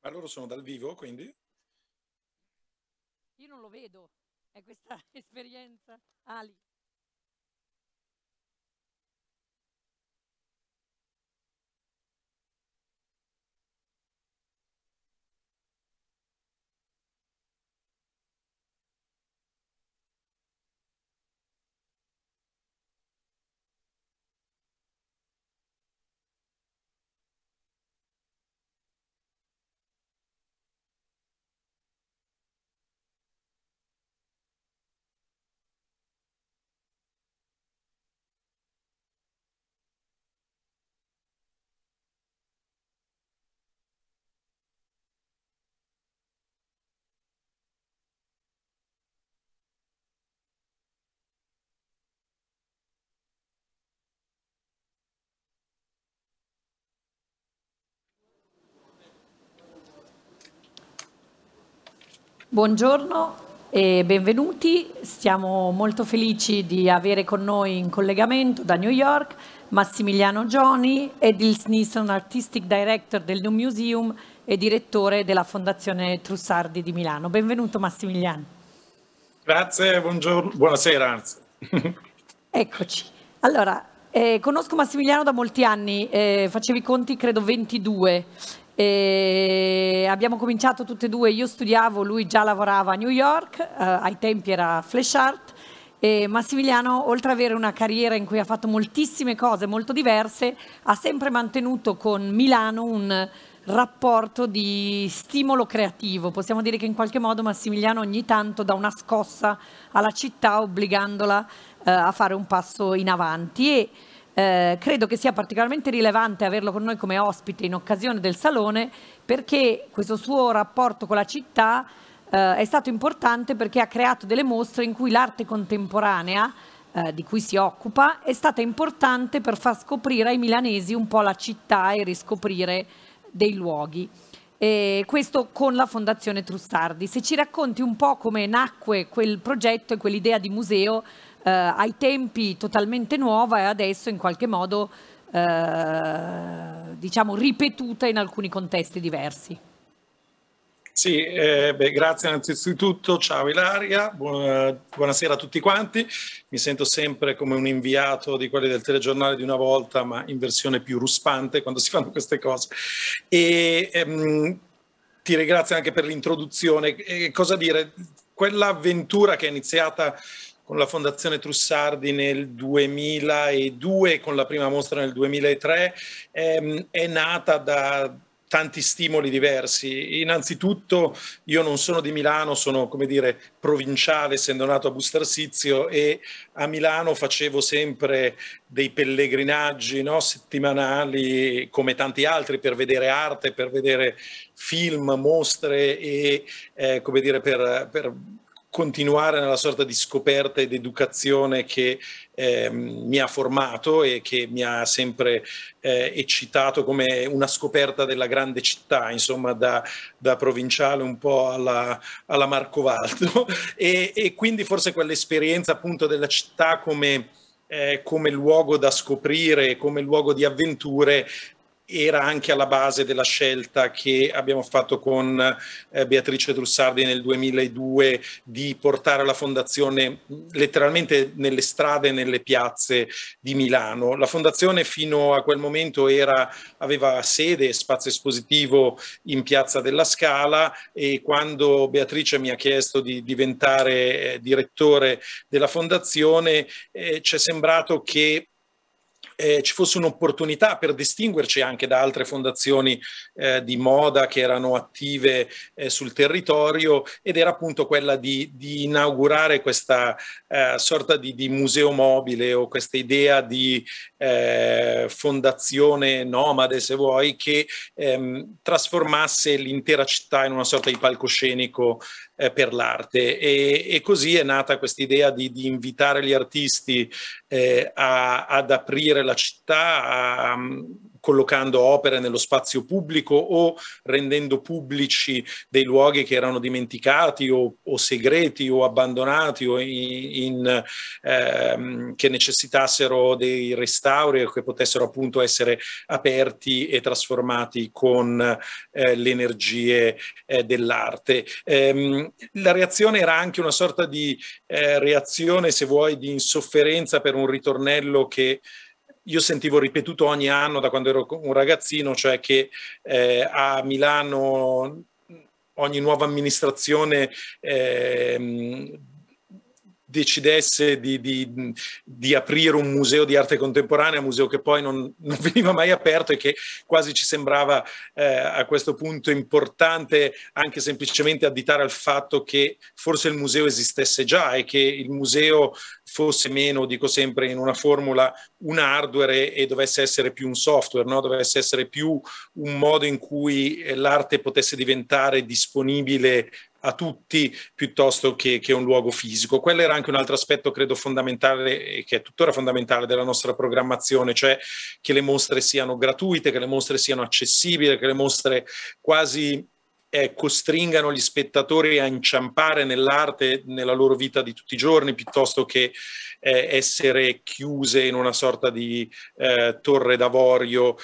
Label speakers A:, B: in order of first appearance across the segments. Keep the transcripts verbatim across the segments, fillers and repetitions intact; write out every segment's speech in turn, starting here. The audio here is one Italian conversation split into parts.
A: Ma loro sono dal vivo, quindi?
B: Io non lo vedo, è questa esperienza. Ali. Buongiorno e benvenuti, siamo molto felici di avere con noi in collegamento da New York Massimiliano Gioni, Edils Nilsson Artistic Director del New Museum e direttore della Fondazione Trussardi di Milano. Benvenuto Massimiliano.
A: Grazie, buongiorno, buonasera anzi.
B: Eccoci. Allora, eh, conosco Massimiliano da molti anni, eh, facevi conti credo ventidue. E abbiamo cominciato tutte e due, io studiavo, lui già lavorava a New York, eh, ai tempi era Flash Art, e Massimiliano, oltre ad avere una carriera in cui ha fatto moltissime cose molto diverse, ha sempre mantenuto con Milano un rapporto di stimolo creativo. Possiamo dire che in qualche modo Massimiliano ogni tanto dà una scossa alla città obbligandola eh, a fare un passo in avanti e Eh, credo che sia particolarmente rilevante averlo con noi come ospite in occasione del Salone, perché questo suo rapporto con la città eh, è stato importante perché ha creato delle mostre in cui l'arte contemporanea eh, di cui si occupa è stata importante per far scoprire ai milanesi un po' la città e riscoprire dei luoghi. E questo con la Fondazione Trussardi. Se ci racconti un po' come nacque quel progetto e quell'idea di museo eh, ai tempi totalmente nuova e adesso in qualche modo eh, diciamo ripetuta in alcuni contesti diversi.
A: Sì, eh, beh, grazie innanzitutto, ciao Ilaria, buona, buonasera a tutti quanti. Mi sento sempre come un inviato di quelli del telegiornale di una volta, ma in versione più ruspante quando si fanno queste cose. E ehm, ti ringrazio anche per l'introduzione. E cosa dire? Quell'avventura che è iniziata con la Fondazione Trussardi nel duemiladue, con la prima mostra nel duemilatré, ehm, è nata da tanti stimoli diversi. Innanzitutto io non sono di Milano, sono, come dire, provinciale, essendo nato a Bustarsizio, e a Milano facevo sempre dei pellegrinaggi, no, settimanali, come tanti altri, per vedere arte, per vedere film, mostre e, eh, come dire, per... per continuare nella sorta di scoperta ed educazione che eh, mi ha formato e che mi ha sempre eh, eccitato come una scoperta della grande città, insomma da, da provinciale un po' alla, alla Marcovaldo e, e quindi forse quell'esperienza appunto della città come, eh, come luogo da scoprire, come luogo di avventure era anche alla base della scelta che abbiamo fatto con eh, Beatrice Trussardi nel duemiladue di portare la fondazione letteralmente nelle strade e nelle piazze di Milano. La fondazione fino a quel momento era, aveva sede e spazio espositivo in Piazza della Scala e quando Beatrice mi ha chiesto di diventare eh, direttore della fondazione eh, ci è sembrato che Eh, ci fosse un'opportunità per distinguerci anche da altre fondazioni eh, di moda che erano attive eh, sul territorio ed era appunto quella di, di inaugurare questa eh, sorta di, di museo mobile o questa idea di eh, fondazione nomade, se vuoi, che ehm, trasformasse l'intera città in una sorta di palcoscenico eh, per l'arte e, e così è nata questa idea di, di invitare gli artisti eh, a, ad aprire la città, a, collocando opere nello spazio pubblico o rendendo pubblici dei luoghi che erano dimenticati o, o segreti o abbandonati o in, in, ehm, che necessitassero dei restauri o che potessero appunto essere aperti e trasformati con eh, le energie eh, dell'arte. Ehm, la reazione era anche una sorta di eh, reazione, se vuoi, di insofferenza per un ritornello che io sentivo ripetuto ogni anno da quando ero un ragazzino, cioè che eh, a Milano ogni nuova amministrazione eh, decidesse di, di, di aprire un museo di arte contemporanea, un museo che poi non, non veniva mai aperto e che quasi ci sembrava eh, a questo punto importante anche semplicemente additare al fatto che forse il museo esistesse già e che il museo fosse meno, dico sempre in una formula, un hardware e dovesse essere più un software, no? Dovesse essere più un modo in cui l'arte potesse diventare disponibile a tutti piuttosto che, che un luogo fisico. Quello era anche un altro aspetto credo fondamentale e che è tuttora fondamentale della nostra programmazione, cioè che le mostre siano gratuite, che le mostre siano accessibili, che le mostre quasi eh, costringano gli spettatori a inciampare nell'arte nella loro vita di tutti i giorni piuttosto che eh, essere chiuse in una sorta di eh, torre d'avorio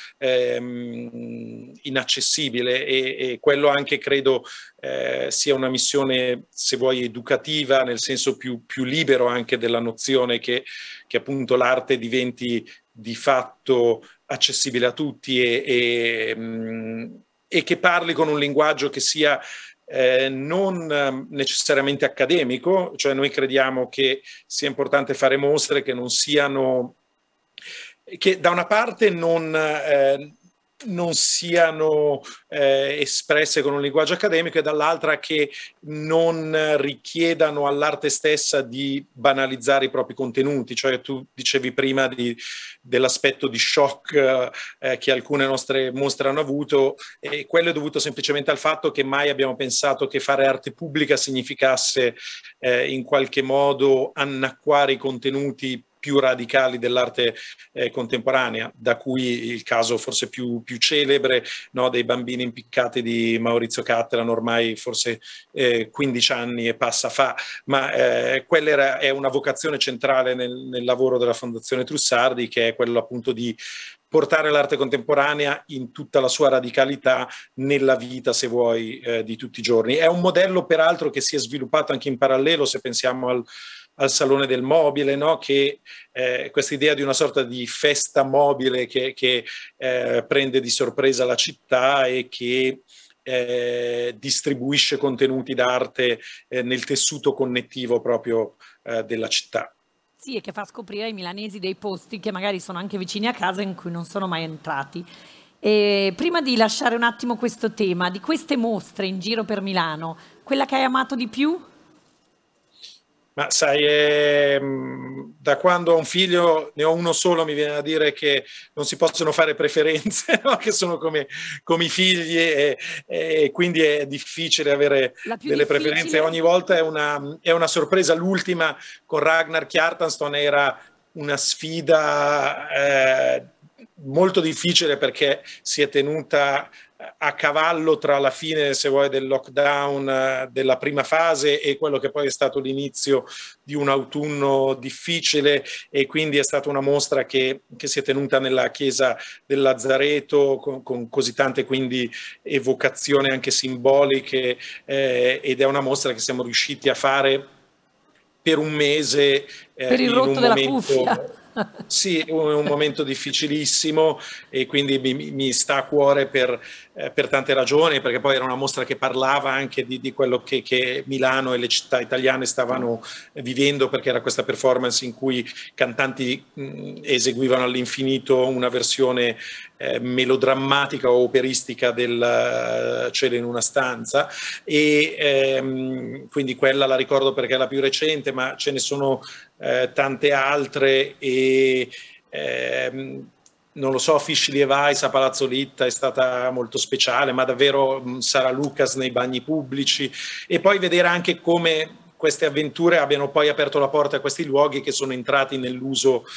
A: ehm, inaccessibile e, e quello anche credo Eh, sia una missione, se vuoi, educativa, nel senso più, più libero anche della nozione che, che appunto l'arte diventi di fatto accessibile a tutti e, e, mh, e che parli con un linguaggio che sia eh, non necessariamente accademico, cioè noi crediamo che sia importante fare mostre che non siano, che da una parte non... Eh, non siano eh, espresse con un linguaggio accademico e dall'altra che non richiedano all'arte stessa di banalizzare i propri contenuti, cioè tu dicevi prima di, dell'aspetto di shock eh, che alcune nostre mostre hanno avuto e quello è dovuto semplicemente al fatto che mai abbiamo pensato che fare arte pubblica significasse eh, in qualche modo annacquare i contenuti più radicali dell'arte eh, contemporanea, da cui il caso forse più, più celebre, no, dei bambini impiccati di Maurizio Cattelan, ormai forse eh, quindici anni e passa fa, ma eh, quella era, è una vocazione centrale nel, nel lavoro della Fondazione Trussardi, che è quello appunto di portare l'arte contemporanea in tutta la sua radicalità nella vita, se vuoi, eh, di tutti i giorni. È un modello peraltro che si è sviluppato anche in parallelo, se pensiamo al al Salone del Mobile, no? Che eh, questa idea di una sorta di festa mobile che, che eh, prende di sorpresa la città e che eh, distribuisce contenuti d'arte eh, nel tessuto connettivo proprio eh, della città.
B: Sì, e che fa scoprire ai milanesi dei posti che magari sono anche vicini a casa in cui non sono mai entrati. E prima di lasciare un attimo questo tema, di queste mostre in giro per Milano, quella che hai amato di più?
A: Ma sai, eh, da quando ho un figlio, ne ho uno solo, mi viene a dire che non si possono fare preferenze, no? Che sono come, come i figli e, e quindi è difficile avere delle difficile... preferenze. Ogni volta è una, è una sorpresa. L'ultima con Ragnar Kjartansson era una sfida eh, molto difficile perché si è tenuta a cavallo tra la fine, se vuoi, del lockdown della prima fase e quello che poi è stato l'inizio di un autunno difficile e quindi è stata una mostra che, che si è tenuta nella chiesa del Lazzareto con, con così tante quindi evocazioni anche simboliche eh, ed è una mostra che siamo riusciti a fare per un mese eh,
B: per il
A: in
B: rotto
A: un
B: della
A: momento...
B: cuffia.
A: Sì, è un momento difficilissimo e quindi mi, mi sta a cuore per, eh, per tante ragioni, perché poi era una mostra che parlava anche di, di quello che, che Milano e le città italiane stavano vivendo, perché era questa performance in cui cantanti mh, eseguivano all'infinito una versione eh, melodrammatica o operistica del uh, Cielo in una stanza e ehm, quindi quella la ricordo perché è la più recente, ma ce ne sono Eh, tante altre e ehm, non lo so, Fischli e Weiss a Palazzo Litta è stata molto speciale, ma davvero mh, Sara Lucas nei bagni pubblici e poi vedere anche come queste avventure abbiano poi aperto la porta a questi luoghi che sono entrati nell'uso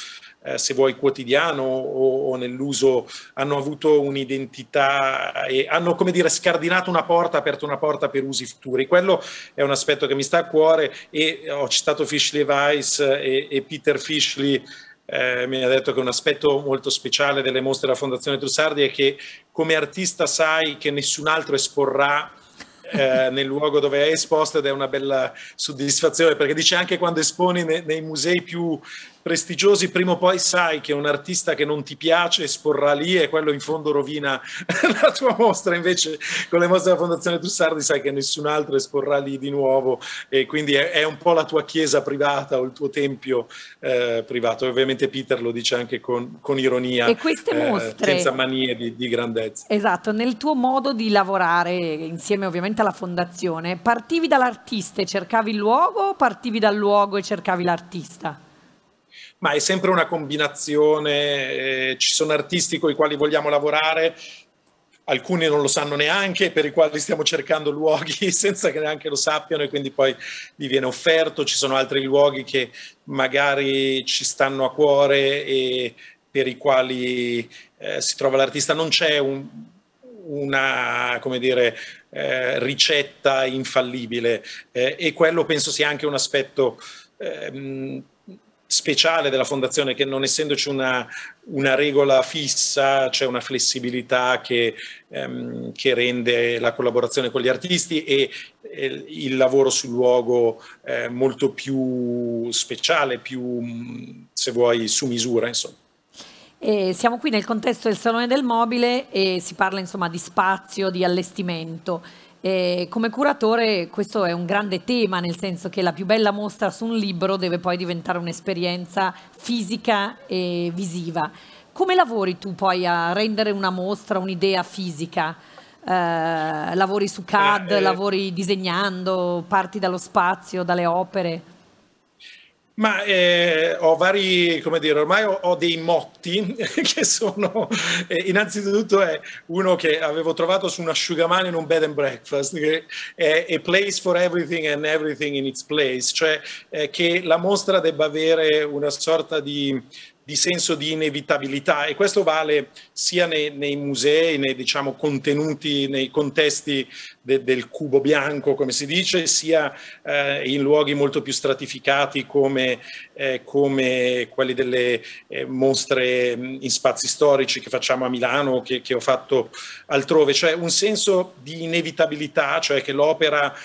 A: eh, se vuoi, quotidiano o, o nell'uso, hanno avuto un'identità e hanno, come dire, scardinato una porta, aperto una porta per usi futuri. Quello è un aspetto che mi sta a cuore, e ho citato Fischli e Weiss, e, e Peter Fischli Eh, mi ha detto che un aspetto molto speciale delle mostre della Fondazione Trussardi è che come artista sai che nessun altro esporrà eh, nel luogo dove è esposto, ed è una bella soddisfazione, perché dice anche quando esponi nei, nei musei più prestigiosi, prima o poi sai che un artista che non ti piace esporrà lì, e quello in fondo rovina la tua mostra. Invece con le mostre della Fondazione Trussardi sai che nessun altro esporrà lì di nuovo, e quindi è, è un po' la tua chiesa privata o il tuo tempio eh, privato. Ovviamente Peter lo dice anche con, con ironia,
B: e queste mostre,
A: eh, senza manie di, di grandezza.
B: Esatto, nel tuo modo di lavorare insieme ovviamente alla Fondazione, partivi dall'artista e cercavi il luogo, o partivi dal luogo e cercavi l'artista?
A: Ma è sempre una combinazione, eh, ci sono artisti con i quali vogliamo lavorare, alcuni non lo sanno neanche, per i quali stiamo cercando luoghi senza che neanche lo sappiano, e quindi poi gli viene offerto. Ci sono altri luoghi che magari ci stanno a cuore e per i quali eh, si trova l'artista. Non c'è un, una, come dire, eh, ricetta infallibile, eh, e quello penso sia anche un aspetto ehm, speciale della Fondazione, che non essendoci una, una regola fissa, c'è una flessibilità che, ehm, che rende la collaborazione con gli artisti e, e il lavoro sul luogo eh, molto più speciale, più, se vuoi, su misura, insomma.
B: E siamo qui nel contesto del Salone del Mobile e si parla insomma di spazio, di allestimento. E come curatore questo è un grande tema, nel senso che la più bella mostra su un libro deve poi diventare un'esperienza fisica e visiva. Come lavori tu poi a rendere una mostra un'idea fisica? Eh, lavori su C A D, eh, lavori disegnando, parti dallo spazio, dalle opere?
A: Ma eh, ho vari, come dire, ormai ho, ho dei motti che sono, eh, innanzitutto è uno che avevo trovato su un asciugamano in un bed and breakfast, che è a place for everything and everything in its place, cioè eh, che la mostra debba avere una sorta di, di senso di inevitabilità, e questo vale sia nei, nei musei, nei, diciamo, contenuti, nei contesti de, del cubo bianco, come si dice, sia eh, in luoghi molto più stratificati come, eh, come quelli delle eh, mostre in spazi storici che facciamo a Milano, che, che ho fatto altrove, cioè un senso di inevitabilità, cioè che l'opera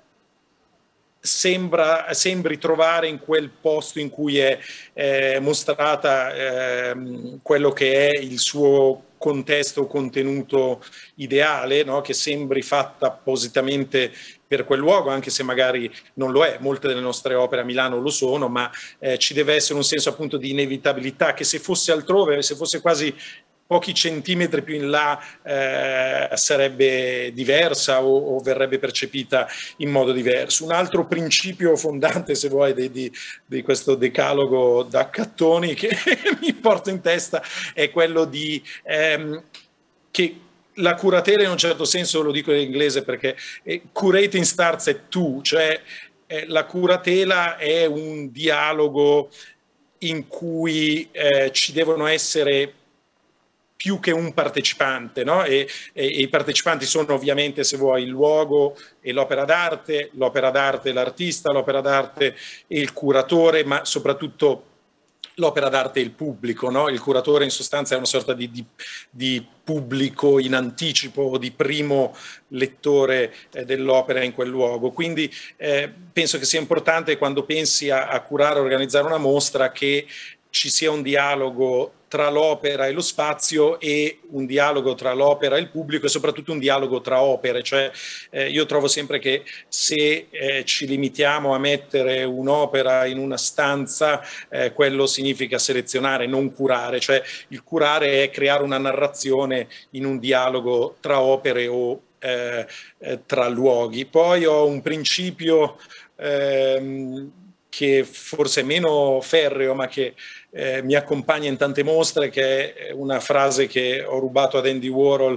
A: Sembra, sembri trovare in quel posto in cui è eh, mostrata eh, quello che è il suo contesto o contenuto ideale, no? Che sembri fatta appositamente per quel luogo, anche se magari non lo è. Molte delle nostre opere a Milano lo sono, ma eh, ci deve essere un senso appunto di inevitabilità, che se fosse altrove, se fosse quasi pochi centimetri più in là eh, sarebbe diversa o, o verrebbe percepita in modo diverso. Un altro principio fondante, se vuoi, di, di, di questo decalogo da accattoni che mi porto in testa è quello di ehm, che la curatela, in un certo senso, lo dico in inglese perché eh, curating starts at two, cioè eh, la curatela è un dialogo in cui eh, ci devono essere più che un partecipante, no? E, e, e i partecipanti sono ovviamente, se vuoi, il luogo e l'opera d'arte, l'opera d'arte e l'artista, l'opera d'arte e il curatore, ma soprattutto l'opera d'arte e il pubblico, no? Il curatore in sostanza è una sorta di, di, di pubblico in anticipo, di primo lettore eh, dell'opera in quel luogo. Quindi eh, penso che sia importante, quando pensi a, a curare o organizzare una mostra, che ci sia un dialogo tra l'opera e lo spazio, e un dialogo tra l'opera e il pubblico, e soprattutto un dialogo tra opere. Cioè eh, io trovo sempre che se eh, ci limitiamo a mettere un'opera in una stanza, eh, quello significa selezionare, non curare. Cioè il curare è creare una narrazione in un dialogo tra opere o eh, eh, tra luoghi. Poi ho un principio ehm, che forse è meno ferreo, ma che eh, mi accompagna in tante mostre, che è una frase che ho rubato ad Andy Warhol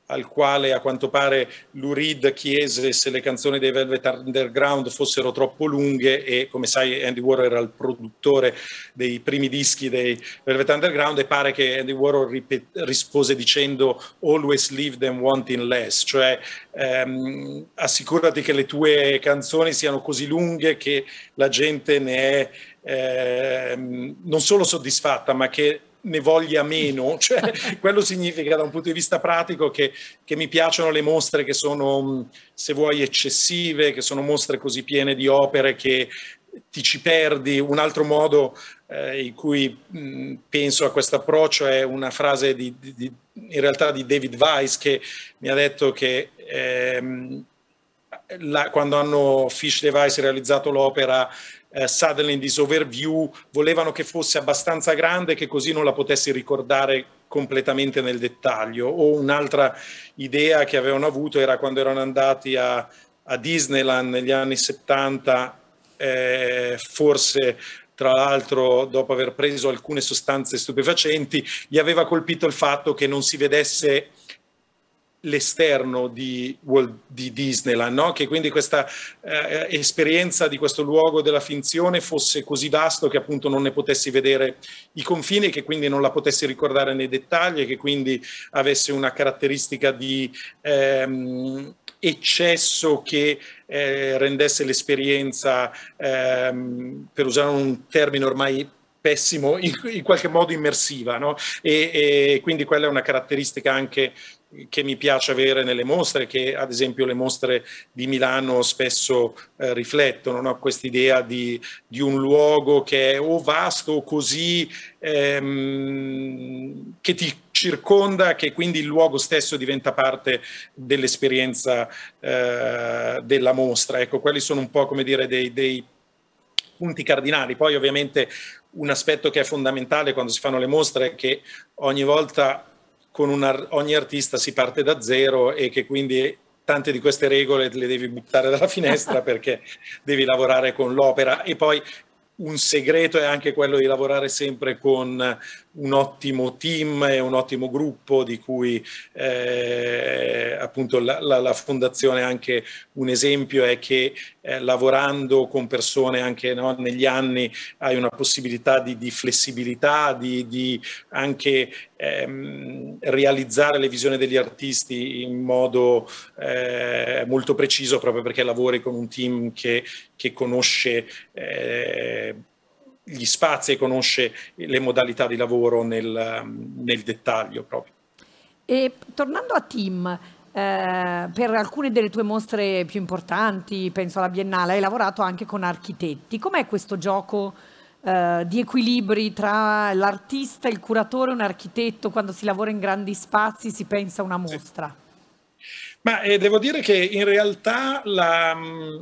A: al quale a quanto pare Lou Reed chiese se le canzoni dei Velvet Underground fossero troppo lunghe, e come sai Andy Warhol era il produttore dei primi dischi dei Velvet Underground, e pare che Andy Warhol rispose dicendo always leave them wanting less, cioè ehm, assicurati che le tue canzoni siano così lunghe che la gente ne è ehm, non solo soddisfatta, ma che ne voglia meno, cioè quello significa da un punto di vista pratico che, che mi piacciono le mostre che sono, se vuoi, eccessive, che sono mostre così piene di opere che ti ci perdi. Un altro modo eh, in cui mh, penso a questo approccio è una frase di, di, di, in realtà di David Weiss, che mi ha detto che ehm, la, quando hanno Fish Device realizzato l'opera Uh, Suddenly in This Overview, volevano che fosse abbastanza grande che così non la potessi ricordare completamente nel dettaglio. O un'altra idea che avevano avuto era quando erano andati a, a Disneyland negli anni settanta, eh, forse tra l'altro dopo aver preso alcune sostanze stupefacenti, gli aveva colpito il fatto che non si vedesse l'esterno di, di Disneyland, no? Che quindi questa eh, esperienza di questo luogo della finzione fosse così vasto che appunto non ne potessi vedere i confini, che quindi non la potessi ricordare nei dettagli, e che quindi avesse una caratteristica di ehm, eccesso che eh, rendesse l'esperienza, ehm, per usare un termine ormai pessimo, in, in qualche modo immersiva, no? E, e quindi quella è una caratteristica anche che mi piace avere nelle mostre, che ad esempio le mostre di Milano spesso eh, riflettono, no? Quest'idea di, di un luogo che è o vasto o così ehm, che ti circonda, che quindi il luogo stesso diventa parte dell'esperienza eh, della mostra. Ecco, quelli sono un po', come dire, dei, dei punti cardinali. Poi ovviamente un aspetto che è fondamentale quando si fanno le mostre è che ogni volta con una, ogni artista si parte da zero, e che quindi tante di queste regole le devi buttare dalla finestra perché devi lavorare con l'opera. E poi un segreto è anche quello di lavorare sempre con un ottimo team e un ottimo gruppo, di cui eh, appunto la, la, la fondazione, anche un esempio è che eh, lavorando con persone anche, no, negli anni, hai una possibilità di, di flessibilità, di, di anche ehm, realizzare le visioni degli artisti in modo eh, molto preciso, proprio perché lavori con un team che, che conosce eh, gli spazi e conosce le modalità di lavoro nel, nel dettaglio proprio.
B: E tornando a team, eh, per alcune delle tue mostre più importanti, penso alla Biennale, hai lavorato anche con architetti. Com'è questo gioco eh, di equilibri tra l'artista, il curatore e un architetto? Quando si lavora in grandi spazi, si pensa a una mostra.
A: Sì. Ma eh, devo dire che in realtà la...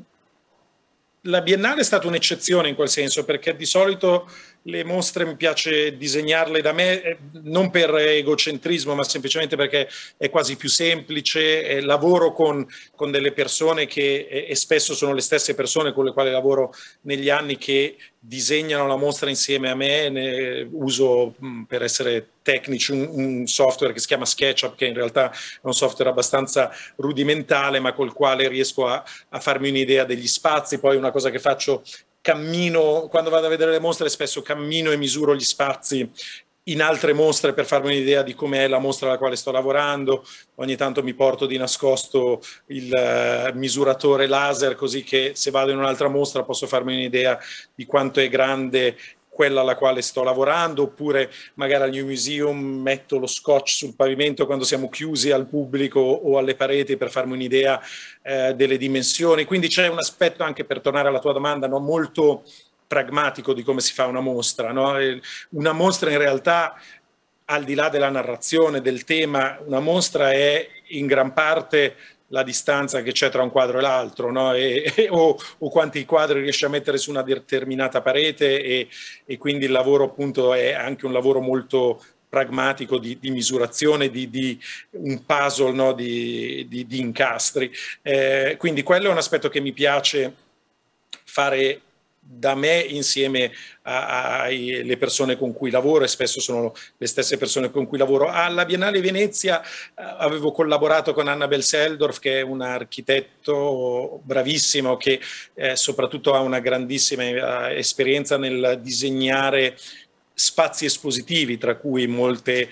A: La Biennale è stata un'eccezione in quel senso, perché di solito le mostre mi piace disegnarle da me, non per egocentrismo, ma semplicemente perché è quasi più semplice. Eh, lavoro con, con delle persone che, e, e spesso sono le stesse persone con le quali lavoro negli anni, che disegnano la mostra insieme a me. Ne uso, mh, per essere tecnici, un, un software che si chiama SketchUp, che in realtà è un software abbastanza rudimentale, ma col quale riesco a, a farmi un'idea degli spazi. Poi una cosa che faccio, cammino, quando vado a vedere le mostre, spesso cammino e misuro gli spazi in altre mostre per farmi un'idea di com'è la mostra alla quale sto lavorando. Ogni tanto mi porto di nascosto il uh, misuratore laser, così che se vado in un'altra mostra posso farmi un'idea di quanto è grande quella alla quale sto lavorando. Oppure magari al New Museum metto lo scotch sul pavimento quando siamo chiusi al pubblico o alle pareti, per farmi un'idea eh, delle dimensioni. Quindi c'è un aspetto, anche per tornare alla tua domanda, no, molto pragmatico di come si fa una mostra, no? Una mostra in realtà, al di là della narrazione, del tema, una mostra è in gran parte la distanza che c'è tra un quadro e l'altro, no? E, e, o, o quanti quadri riesci a mettere su una determinata parete, e, e quindi il lavoro appunto è anche un lavoro molto pragmatico di, di misurazione, di, di un puzzle, no? di, di, di incastri. Eh, quindi quello è un aspetto che mi piace fare da me insieme alle persone con cui lavoro, e spesso sono le stesse persone con cui lavoro. Alla Biennale Venezia eh, avevo collaborato con Annabel Seldorf, che è un architetto bravissimo, che eh, soprattutto ha una grandissima eh, esperienza nel disegnare spazi espositivi, tra cui molte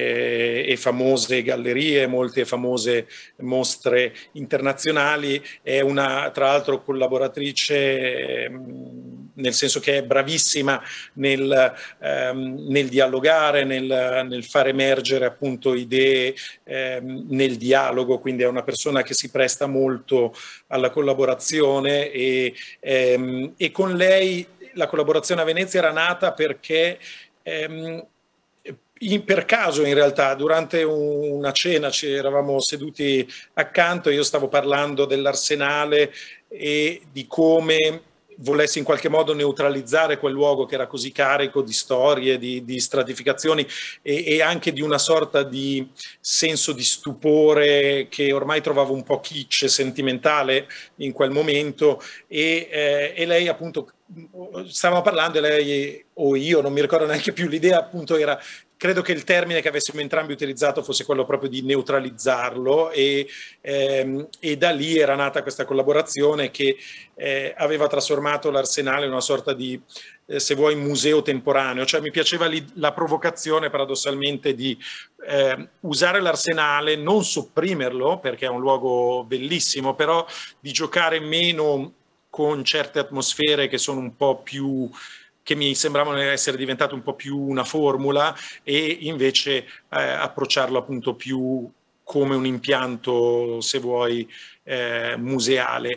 A: eh, e famose gallerie, molte famose mostre internazionali. È una, tra l'altro, collaboratrice eh, nel senso che è bravissima nel, ehm, nel dialogare, nel, nel far emergere appunto idee ehm, nel dialogo, quindi è una persona che si presta molto alla collaborazione, e, ehm, e con lei la collaborazione a Venezia era nata perché ehm, in, per caso in realtà durante una cena ci eravamo seduti accanto e io stavo parlando dell'Arsenale e di come volessi in qualche modo neutralizzare quel luogo che era così carico di storie, di, di stratificazioni e, e anche di una sorta di senso di stupore che ormai trovavo un po' kitsch e sentimentale in quel momento, e, eh, e lei appunto stavamo parlando e lei o io, non mi ricordo neanche più, l'idea appunto era, credo che il termine che avessimo entrambi utilizzato fosse quello proprio di neutralizzarlo, e, ehm, e da lì era nata questa collaborazione che eh, aveva trasformato l'Arsenale in una sorta di, eh, se vuoi, museo temporaneo. Cioè mi piaceva lì la provocazione paradossalmente di eh, usare l'Arsenale, non sopprimerlo perché è un luogo bellissimo, però di giocare meno con certe atmosfere che sono un po' più, che mi sembravano essere diventate un po' più una formula, e invece eh, approcciarlo appunto più come un impianto, se vuoi, eh, museale.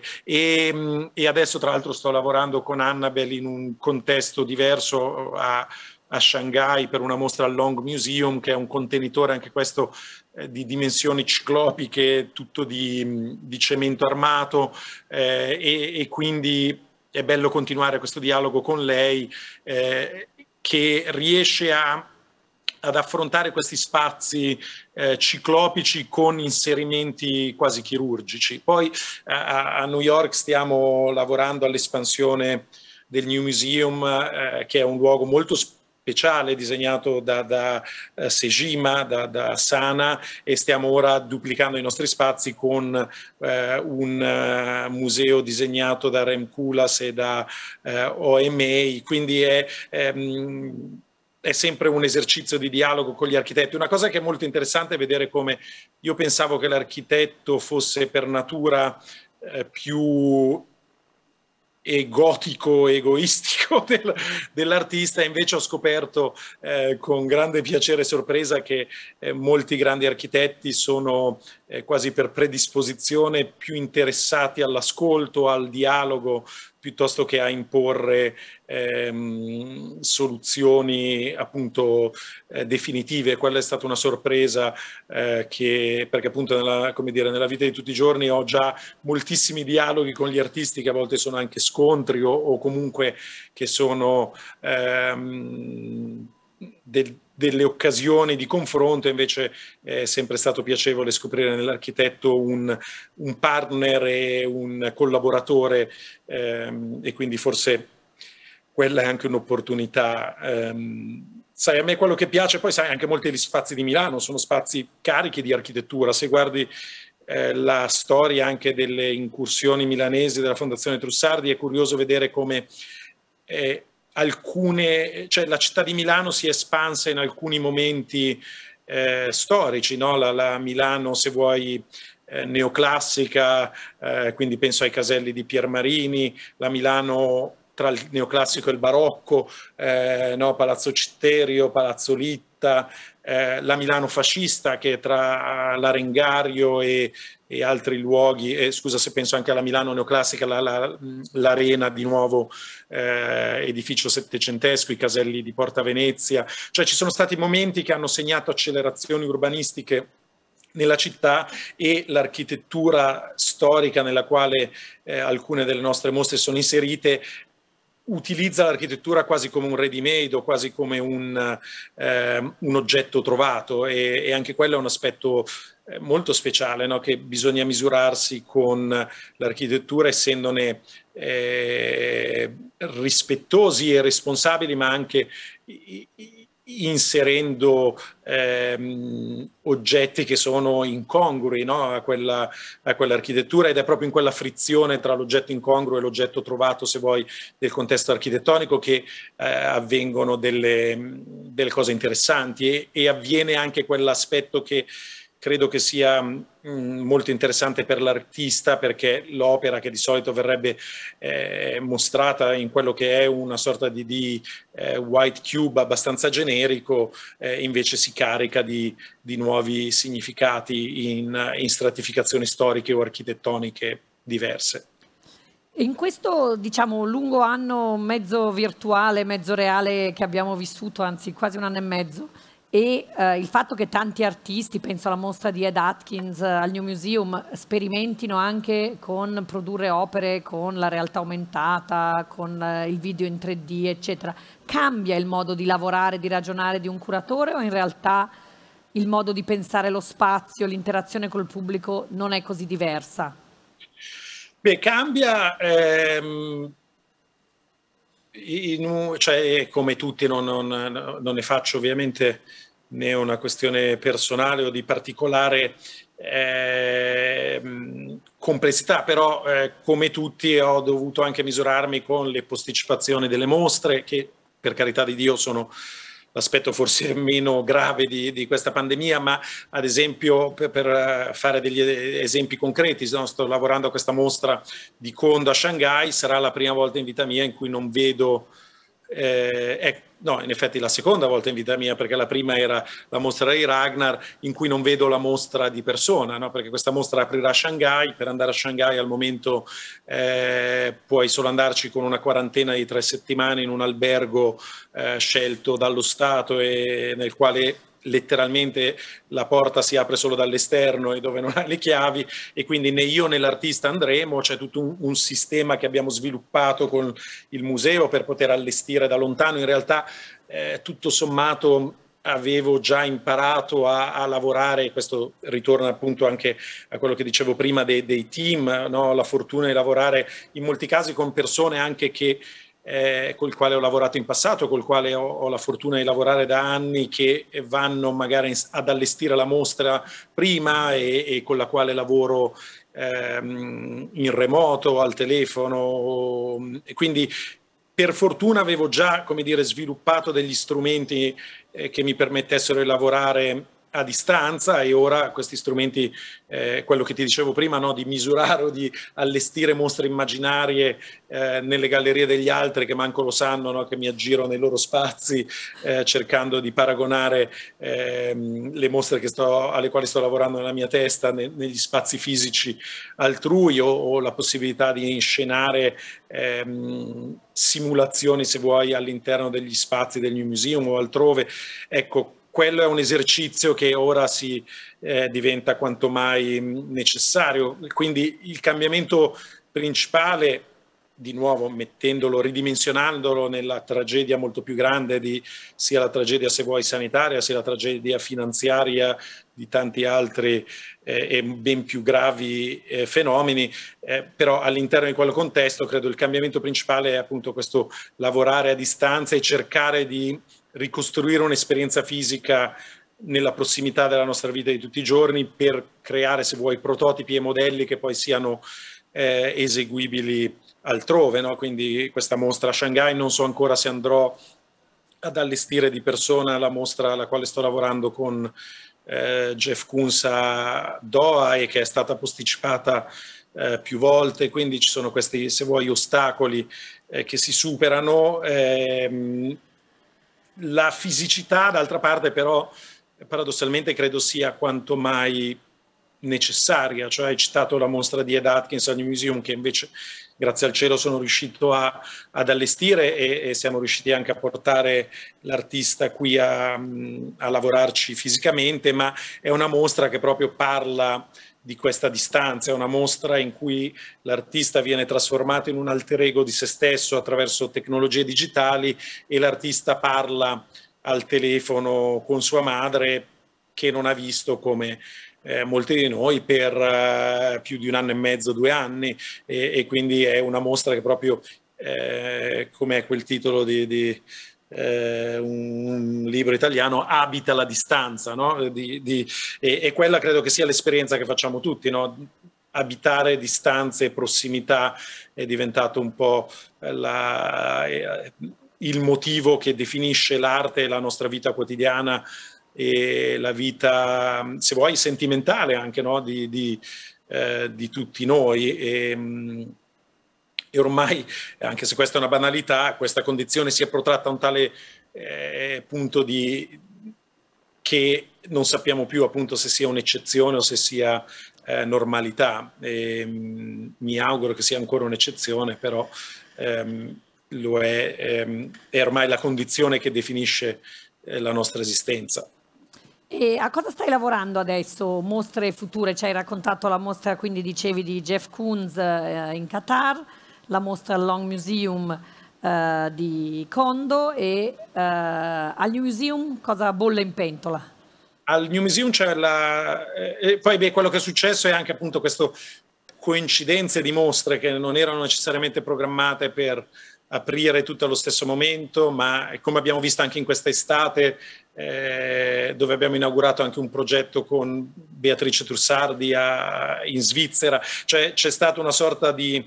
A: E, e adesso tra l'altro sto lavorando con Annabel in un contesto diverso a, a Shanghai per una mostra al Long Museum, che è un contenitore anche questo eh, di dimensioni ciclopiche, tutto di, di cemento armato, eh, e, e quindi è bello continuare questo dialogo con lei, eh, che riesce a, ad affrontare questi spazi eh, ciclopici con inserimenti quasi chirurgici. Poi a, a New York stiamo lavorando all'espansione del New Museum, eh, che è un luogo molto speciale disegnato da, da uh, Sejima, da, da Sana, e stiamo ora duplicando i nostri spazi con uh, un uh, museo disegnato da Rem Koolhaas e da uh, O M A, quindi è, um, è sempre un esercizio di dialogo con gli architetti. Una cosa che è molto interessante è vedere come io pensavo che l'architetto fosse per natura uh, più e gotico, egoistico del, dell'artista, invece ho scoperto eh, con grande piacere e sorpresa che eh, molti grandi architetti sono eh, quasi per predisposizione più interessati all'ascolto, al dialogo, piuttosto che a imporre ehm, soluzioni appunto eh, definitive. Quella è stata una sorpresa, eh, che, perché appunto nella, come dire, nella vita di tutti i giorni ho già moltissimi dialoghi con gli artisti che a volte sono anche scontri o, o comunque che sono ehm, del, delle occasioni di confronto. Invece è sempre stato piacevole scoprire nell'architetto un, un partner e un collaboratore, ehm, e quindi forse quella è anche un'opportunità. Ehm, sai, a me quello che piace, poi sai, anche molti degli spazi di Milano sono spazi carichi di architettura. Se guardi eh, la storia anche delle incursioni milanesi della Fondazione Trussardi, è curioso vedere come eh, alcune, cioè la città di Milano si è espansa in alcuni momenti eh, storici, no? La, la Milano, se vuoi, eh, neoclassica, eh, quindi penso ai caselli di Piermarini, la Milano tra il neoclassico e il barocco, eh, no? Palazzo Citterio, Palazzo Litta, eh, la Milano fascista, che tra l'Arengario e, e altri luoghi, e scusa se penso anche alla Milano neoclassica, la, la, l'Arena di nuovo, eh, edificio settecentesco, i caselli di Porta Venezia. Cioè ci sono stati momenti che hanno segnato accelerazioni urbanistiche nella città, e l'architettura storica nella quale eh, alcune delle nostre mostre sono inserite utilizza l'architettura quasi come un ready-made o quasi come un, eh, un oggetto trovato, e, e anche quello è un aspetto eh, molto speciale, no? Che bisogna misurarsi con l'architettura essendone eh, rispettosi e responsabili, ma anche i, i, inserendo ehm, oggetti che sono incongrui, no? a, quella, a quell'architettura, ed è proprio in quella frizione tra l'oggetto incongruo e l'oggetto trovato, se vuoi, del contesto architettonico che eh, avvengono delle, delle cose interessanti, e, e avviene anche quell'aspetto che credo che sia mh, molto interessante per l'artista, perché l'opera, che di solito verrebbe eh, mostrata in quello che è una sorta di, di eh, white cube abbastanza generico, eh, invece si carica di, di nuovi significati in, in stratificazioni storiche o architettoniche diverse.
B: In questo, diciamo, lungo anno mezzo virtuale, mezzo reale che abbiamo vissuto, anzi quasi un anno e mezzo, e eh, il fatto che tanti artisti, penso alla mostra di Ed Atkins eh, al New Museum, sperimentino anche con produrre opere con la realtà aumentata, con eh, il video in tre D, eccetera, cambia il modo di lavorare, di ragionare di un curatore, o in realtà il modo di pensare lo spazio, l'interazione col pubblico non è così diversa?
A: Beh, cambia, ehm, in, cioè, come tutti, non, non, non ne faccio ovviamente né una questione personale o di particolare eh, complessità, però eh, come tutti ho dovuto anche misurarmi con le posticipazioni delle mostre, che per carità di Dio sono l'aspetto forse meno grave di, di questa pandemia, ma ad esempio, per, per fare degli esempi concreti, no? Sto lavorando a questa mostra di Kondo a Shanghai, sarà la prima volta in vita mia in cui non vedo, eh, eh, no, in effetti la seconda volta in vita mia, perché la prima era la mostra di Ragnar, in cui non vedo la mostra di persona, no? Perché questa mostra aprirà a Shanghai. Per andare a Shanghai al momento eh, puoi solo andarci con una quarantena di tre settimane in un albergo eh, scelto dallo Stato, e nel quale letteralmente la porta si apre solo dall'esterno e dove non ha le chiavi, e quindi né io né l'artista andremo. C'è tutto un, un sistema che abbiamo sviluppato con il museo per poter allestire da lontano. In realtà eh, tutto sommato avevo già imparato a, a lavorare, questo ritorna appunto anche a quello che dicevo prima dei, dei team, no? La fortuna di lavorare in molti casi con persone anche che Eh, col quale ho lavorato in passato, col quale ho, ho la fortuna di lavorare da anni, che vanno magari in, ad allestire la mostra prima, e, e con la quale lavoro ehm, in remoto, al telefono, e quindi per fortuna avevo già, come dire, sviluppato degli strumenti eh, che mi permettessero di lavorare a distanza, e ora questi strumenti, eh, quello che ti dicevo prima, no, di misurare o di allestire mostre immaginarie eh, nelle gallerie degli altri, che manco lo sanno, no, che mi aggiro nei loro spazi eh, cercando di paragonare eh, le mostre che sto, alle quali sto lavorando nella mia testa ne, negli spazi fisici altrui, o, o la possibilità di inscenare ehm, simulazioni, se vuoi, all'interno degli spazi del New Museum o altrove. Ecco, quello è un esercizio che ora si eh, diventa quanto mai necessario. Quindi il cambiamento principale, di nuovo mettendolo, ridimensionandolo nella tragedia molto più grande di sia la tragedia, se vuoi, sanitaria, sia la tragedia finanziaria di tanti altri eh, e ben più gravi eh, fenomeni, eh, però all'interno di quel contesto credo il cambiamento principale è appunto questo lavorare a distanza e cercare di ricostruire un'esperienza fisica nella prossimità della nostra vita di tutti i giorni, per creare, se vuoi, prototipi e modelli che poi siano eh, eseguibili altrove, no? Quindi questa mostra a Shanghai, non so ancora se andrò ad allestire di persona la mostra alla quale sto lavorando con eh, Jeff Koons a Doha, e che è stata posticipata eh, più volte, quindi ci sono questi, se vuoi, ostacoli eh, che si superano. Ehm, La fisicità, d'altra parte, però, paradossalmente credo sia quanto mai necessaria. Cioè, hai citato la mostra di Ed Atkins al New Museum, che invece, grazie al cielo, sono riuscito a, ad allestire, e, e siamo riusciti anche a portare l'artista qui a, a lavorarci fisicamente, ma è una mostra che proprio parla di questa distanza. È una mostra in cui l'artista viene trasformato in un alter ego di se stesso attraverso tecnologie digitali, e l'artista parla al telefono con sua madre, che non ha visto come eh, molti di noi per eh, più di un anno e mezzo, due anni, e, e quindi è una mostra che proprio, eh, come è quel titolo di... di Eh, un libro italiano, abita la distanza, no? di, di, e, e quella credo che sia l'esperienza che facciamo tutti, no? Abitare distanze e prossimità è diventato un po' la, il motivo che definisce l'arte e la nostra vita quotidiana e la vita, se vuoi, sentimentale anche, no? di, di, eh, di tutti noi. E, E ormai, anche se questa è una banalità, questa condizione si è protratta a un tale eh, punto di, che non sappiamo più appunto se sia un'eccezione o se sia eh, normalità. E, mh, mi auguro che sia ancora un'eccezione, però ehm, lo è, ehm, è ormai la condizione che definisce eh, la nostra esistenza.
B: E a cosa stai lavorando adesso? Mostre future? Ci hai raccontato la mostra, quindi dicevi, di Jeff Koons eh, in Qatar, la mostra al Long Museum eh, di Kondo, e eh, al New Museum cosa bolle in pentola?
A: Al New Museum c'è la... Eh, e poi beh, quello che è successo è anche appunto questo coincidenze di mostre che non erano necessariamente programmate per aprire tutto allo stesso momento, ma come abbiamo visto anche in questa estate, eh, dove abbiamo inaugurato anche un progetto con Beatrice Trussardi a, in Svizzera, cioè c'è stata una sorta di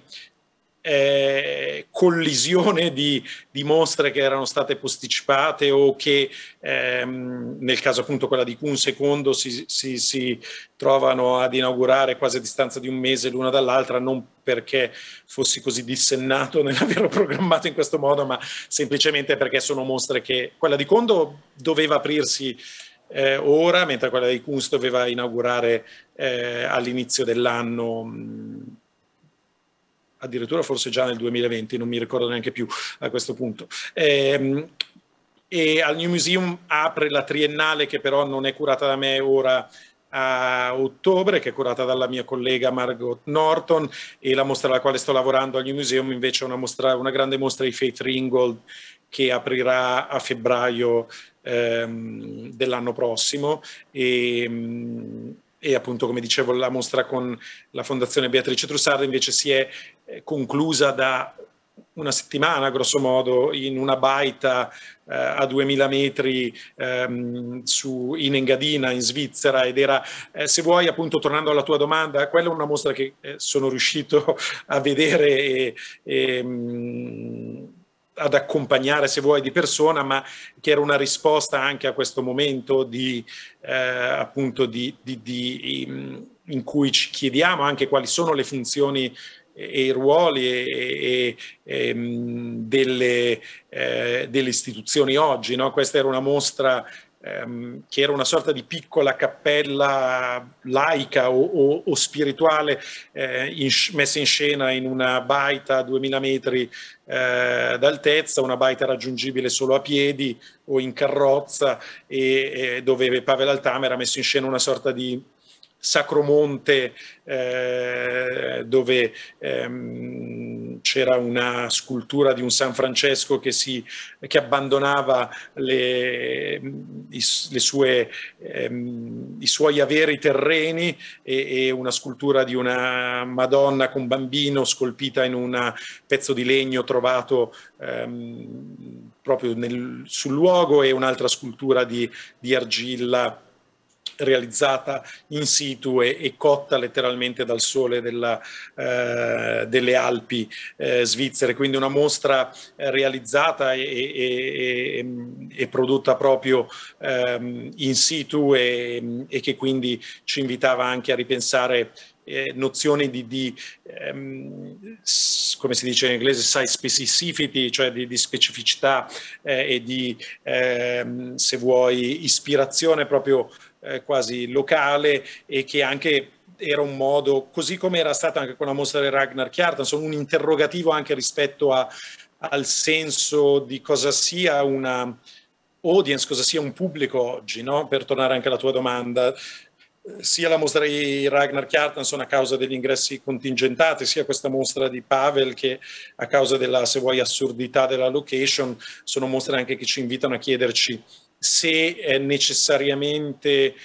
A: Eh, collisione di, di mostre che erano state posticipate o che ehm, nel caso appunto quella di Koons e Kondo si, si, si trovano ad inaugurare quasi a distanza di un mese l'una dall'altra, non perché fossi così dissennato nell'averlo programmato in questo modo, ma semplicemente perché sono mostre che quella di Kondo doveva aprirsi eh, ora, mentre quella di Koons doveva inaugurare eh, all'inizio dell'anno, addirittura forse già nel duemilaventi, non mi ricordo neanche più a questo punto. E, e al New Museum apre la triennale, che però non è curata da me ora a ottobre, che è curata dalla mia collega Margot Norton, e la mostra alla quale sto lavorando al New Museum invece è una, mostra, una grande mostra di Faith Ringgold che aprirà a febbraio ehm, dell'anno prossimo. E, e appunto, come dicevo, la mostra con la Fondazione Beatrice Trussardi invece si è conclusa da una settimana, grosso modo, in una baita eh, a duemila metri ehm, su, in Engadina, in Svizzera, ed era, eh, se vuoi, appunto, tornando alla tua domanda, quella è una mostra che eh, sono riuscito a vedere e, e mh, ad accompagnare, se vuoi, di persona, ma che era una risposta anche a questo momento di, eh, appunto, di, di, di, in cui ci chiediamo anche quali sono le funzioni e i ruoli e, e, e, delle, eh, delle istituzioni oggi, no? Questa era una mostra ehm, che era una sorta di piccola cappella laica o, o, o spirituale eh, in, messa in scena in una baita a duemila metri eh, d'altezza, una baita raggiungibile solo a piedi o in carrozza, e, e dove Pavel Altamer ha messo in scena una sorta di Sacromonte eh, dove ehm, c'era una scultura di un San Francesco che, si, che abbandonava le, i, le sue, ehm, i suoi averi terreni, e, e una scultura di una Madonna con bambino scolpita in un pezzo di legno trovato ehm, proprio nel, sul luogo, e un'altra scultura di, di argilla realizzata in situ e, e cotta letteralmente dal sole della, eh, delle Alpi eh, svizzere. Quindi una mostra eh, realizzata e, e, e, e prodotta proprio ehm, in situ, e, e che quindi ci invitava anche a ripensare Eh, nozioni di, di ehm, come si dice in inglese, site specificity, cioè di, di specificità eh, e di, ehm, se vuoi, ispirazione proprio eh, quasi locale, e che anche era un modo, così come era stata anche con la mostra di Ragnar Kjartansson, un interrogativo anche rispetto a, al senso di cosa sia una audience, cosa sia un pubblico oggi, no? Per tornare anche alla tua domanda, sia la mostra di Ragnar Kjartansson a causa degli ingressi contingentati, sia questa mostra di Pavel che a causa della, se vuoi, assurdità della location, sono mostre anche che ci invitano a chiederci se è necessariamente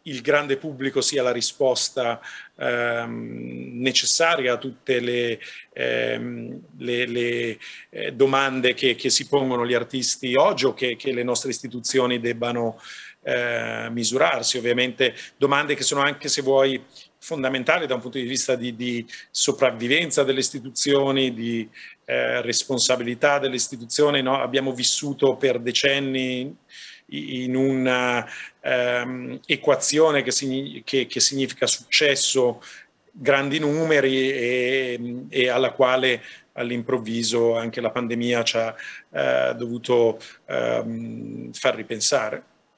A: il grande pubblico sia la risposta ehm, necessaria a tutte le, ehm, le, le eh, domande che, che si pongono gli artisti oggi o che, che le nostre istituzioni debbano eh, misurarsi. Ovviamente domande che sono anche, se vuoi, fondamentali da un punto di vista di, di sopravvivenza delle istituzioni, di eh, responsabilità delle istituzioni. No? Abbiamo vissuto per decenni in una um, equazione che, signi che, che significa successo, grandi numeri e, e alla quale all'improvviso anche la pandemia ci ha uh, dovuto um, far ripensare.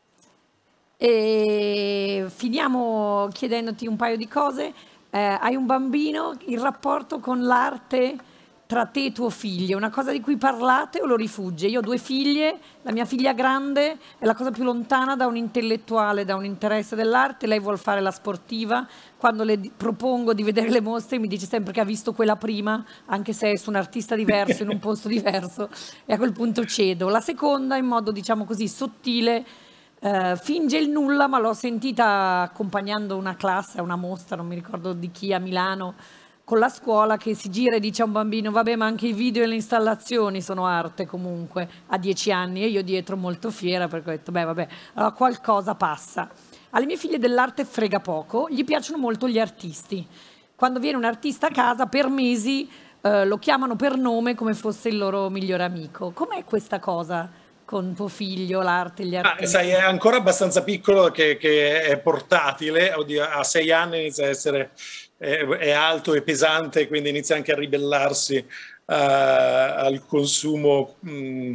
B: E finiamo chiedendoti un paio di cose. Eh, hai un bambino, il rapporto con l'arte tra te e tuo figlio, è una cosa di cui parlate o lo rifugge? Io ho due figlie, la mia figlia grande è la cosa più lontana da un intellettuale, da un interesse dell'arte, lei vuol fare la sportiva, quando le propongo di vedere le mostre mi dice sempre che ha visto quella prima, anche se è su un artista diverso, in un posto diverso, e a quel punto cedo. La seconda, in modo diciamo così sottile, Uh, finge il nulla, ma l'ho sentita accompagnando una classe a una mostra, non mi ricordo di chi, a Milano, con la scuola, che si gira e dice a un bambino: vabbè, ma anche i video e le installazioni sono arte comunque, a dieci anni, e io dietro molto fiera perché ho detto beh vabbè, allora qualcosa passa. Alle mie figlie dell'arte frega poco, gli piacciono molto gli artisti. Quando viene un artista a casa per mesi uh, lo chiamano per nome come fosse il loro migliore amico. Com'è questa cosa con tuo figlio, l'arte, gli artisti?
A: Ah, sai, è ancora abbastanza piccolo, che, che è portatile. Oddio, a sei anni inizia a essere, è, è alto e pesante, quindi inizia anche a ribellarsi uh, al consumo mh,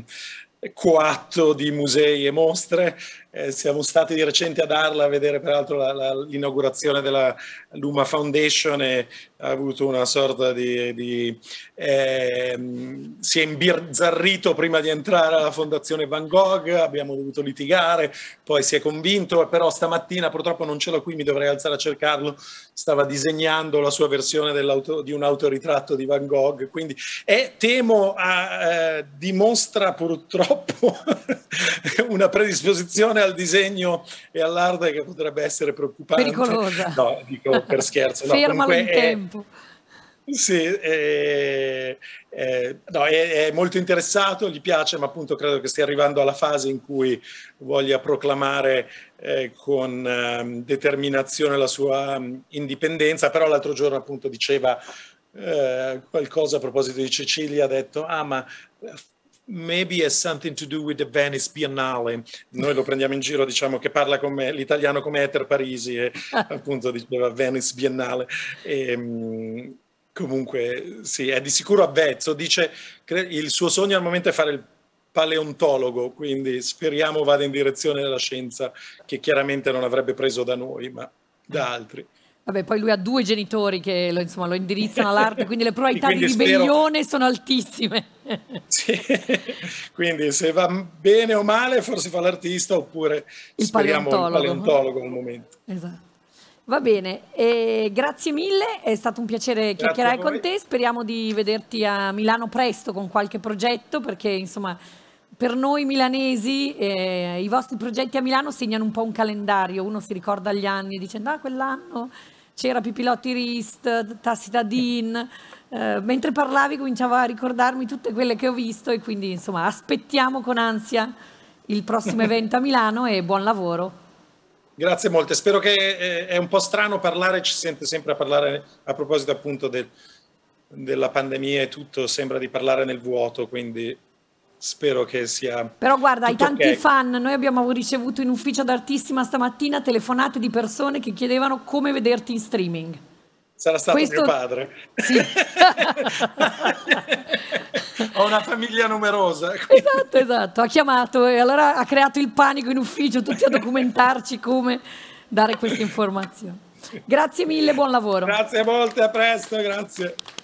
A: coatto di musei e mostre. Eh, siamo stati di recente ad Arla a vedere peraltro l'inaugurazione della Luma Foundation e ha avuto una sorta di... di eh, si è imbizzarrito prima di entrare alla Fondazione Van Gogh, abbiamo dovuto litigare, poi si è convinto, però stamattina, purtroppo non ce l'ho qui, mi dovrei alzare a cercarlo, stava disegnando la sua versione di un autoritratto di Van Gogh, quindi è, temo, a, eh, dimostra purtroppo una predisposizione al disegno e all'arte che potrebbe essere preoccupante.
B: Pericolosa.
A: No, dico per scherzo. No,
B: fermalo in
A: è,
B: tempo.
A: Sì, è, è, no, è, è molto interessato, gli piace, ma appunto credo che stia arrivando alla fase in cui voglia proclamare eh, con um, determinazione la sua um, indipendenza. Però l'altro giorno appunto diceva eh, qualcosa a proposito di Cecilia, ha detto ah ma maybe has something to do with the Venice Biennale. Noi lo prendiamo in giro, diciamo che parla come l'italiano come Eter Parisi e appunto diceva Venice Biennale. E, um, comunque sì, è di sicuro avvezzo, dice il suo sogno al momento è fare il paleontologo, quindi speriamo vada in direzione della scienza, che chiaramente non avrebbe preso da noi ma da altri.
B: Vabbè, poi lui ha due genitori che lo, insomma, lo indirizzano all'arte, quindi le probabilità di ribellione spero... sono altissime.
A: Sì, quindi se va bene o male forse fa l'artista, oppure il speriamo paleontologo. il paleontologo al momento.
B: Esatto. Va bene, e grazie mille, è stato un piacere chiacchierare con te, speriamo di vederti a Milano presto con qualche progetto, perché insomma per noi milanesi eh, i vostri progetti a Milano segnano un po' un calendario, uno si ricorda gli anni dicendo ah quell'anno c'era Pipilotti Rist, Tacita Dean, eh, mentre parlavi cominciavo a ricordarmi tutte quelle che ho visto, e quindi insomma aspettiamo con ansia il prossimo evento a Milano e buon lavoro.
A: Grazie molte, spero che eh, è un po' strano parlare, ci sente sempre a parlare a proposito appunto del, della pandemia e tutto, sembra di parlare nel vuoto, quindi spero che sia...
B: Però guarda, hai tanti
A: okay.
B: fan, noi abbiamo ricevuto in ufficio d'Artissima stamattina telefonate di persone che chiedevano come vederti in streaming.
A: Sarà stato
B: Questo...
A: mio padre.
B: Sì.
A: Ho una famiglia numerosa.
B: Esatto, esatto, ha chiamato e allora ha creato il panico in ufficio, tutti a documentarci come dare queste informazioni. Grazie mille, buon lavoro.
A: Grazie molte, a presto, grazie.